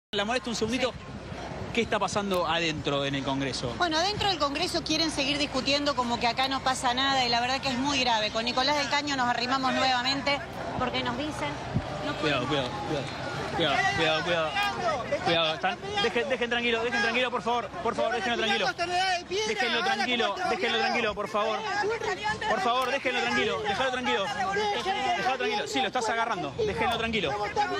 La molesta un segundito. ¿Qué está pasando adentro en el Congreso? Bueno, adentro del Congreso quieren seguir discutiendo como que acá no pasa nada y la verdad que es muy grave. Con Nicolás del Caño nos arrimamos nuevamente porque nos dicen... No cuidado. Dejen tranquilo, por favor, déjenlo tranquilo. Déjenlo tranquilo, por favor. Por favor, déjenlo tranquilo, déjalo tranquilo. Sí, lo estás agarrando, déjenlo tranquilo.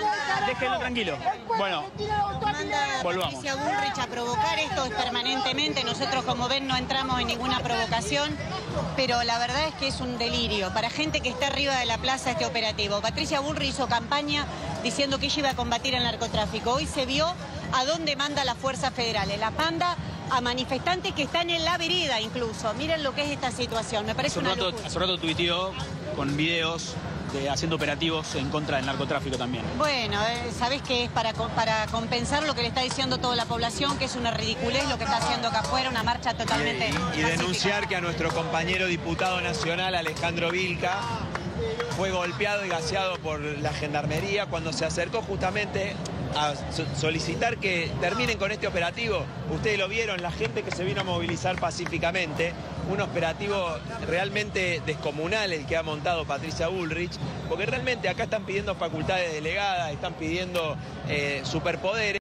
Bueno, volvamos. Patricia Bullrich a provocar esto permanentemente. Nosotros, como ven, no entramos en ninguna provocación, pero la verdad es que es un delirio para gente que está arriba de la plaza este operativo. Patricia Bullrich hizo campaña diciendo que ella iba a combatir el narcotráfico. Hoy se vio a dónde manda las fuerzas federales. Las manda a manifestantes que están en la vereda incluso. Miren lo que es esta situación, me parece una locura. Hace rato tuiteó con videos haciendo operativos en contra del narcotráfico también. Bueno, sabés que es para compensar lo que le está diciendo toda la población, que es una ridiculez lo que está haciendo acá afuera, una marcha totalmente y denunciar que a nuestro compañero diputado nacional, Alejandro Vilca, fue golpeado y gaseado por la gendarmería cuando se acercó justamente a solicitar que terminen con este operativo. Ustedes lo vieron, la gente que se vino a movilizar pacíficamente, un operativo realmente descomunal el que ha montado Patricia Bullrich, porque realmente acá están pidiendo facultades delegadas, están pidiendo superpoderes.